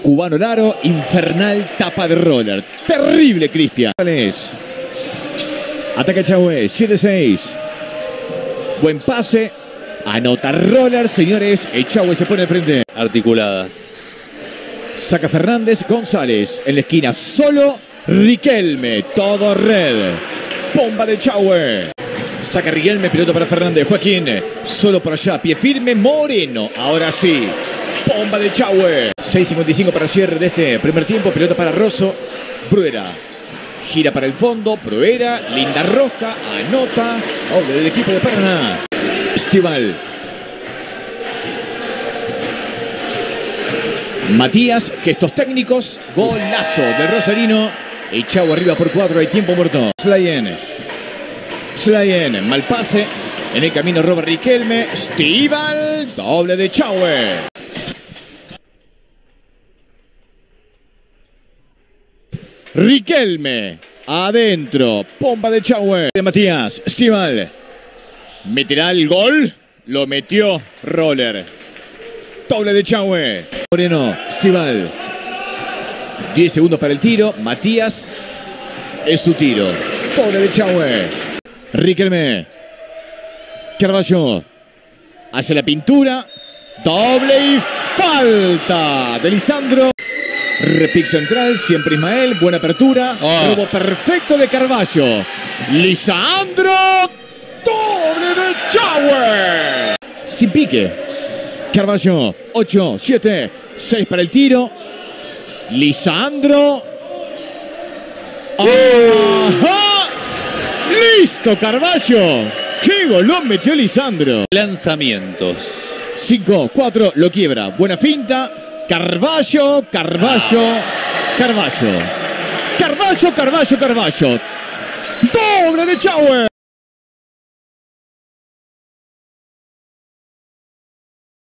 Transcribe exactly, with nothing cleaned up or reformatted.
Cubano Laro, infernal tapa de roller. Terrible, Cristian. Ataca Chahue, siete seis. Buen pase. Anota roller, señores. El Chahue se pone al frente. Articuladas. Saca Fernández, González. En la esquina solo Riquelme. Todo red. Bomba de Chahue. Saca Riquelme, pelota para Fernández. Joaquín, solo por allá. Pie firme, Moreno. Ahora sí. Bomba de Chahue. seis cincuenta y cinco para cierre de este primer tiempo. Pelota para Rosso. Bruera. Gira para el fondo. Bruera. Linda rosca. Anota. Doble del equipo de Paraná. Estival. Matías. Gestos técnicos. Golazo del Rosarino. Y Chahue arriba por cuatro. Hay tiempo muerto. Slayen. Slayen. Mal pase. En el camino Robert Riquelme. Estival. Doble de Chahue. Riquelme, adentro, bomba de Chahue, de Matías, Estival, meterá el gol, lo metió Roller, doble de Chahue, Moreno, Estival, diez segundos para el tiro, Matías, es su tiro, doble de Chahue, Riquelme, Carballo, hace la pintura, doble y falta de Lisandro. Repic central, siempre Ismael, buena apertura, oh. Robo perfecto de Carballo. Lisandro, doble de Chahue. Sin pique. Carballo, ocho, siete, seis para el tiro. Lisandro. ¡Ajá! ¡Listo, Carballo! ¡Qué golón metió Lisandro! Lanzamientos. cinco, cuatro, lo quiebra. Buena finta. Carballo, Carballo, Carballo. Carballo, Carballo, Carballo. Doble de Chahue.